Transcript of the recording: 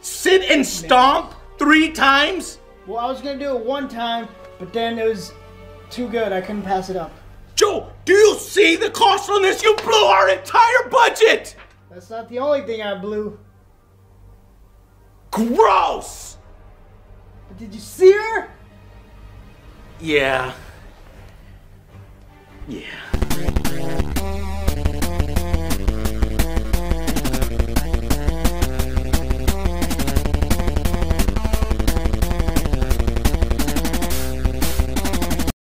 Sit and stomp 3 times? Well, I was gonna do it 1 time, but then it was too good. I couldn't pass it up. Joe, do you see the cost on this? You blew our entire budget! That's not the only thing I blew. Gross! But did you see her? Yeah. Yeah.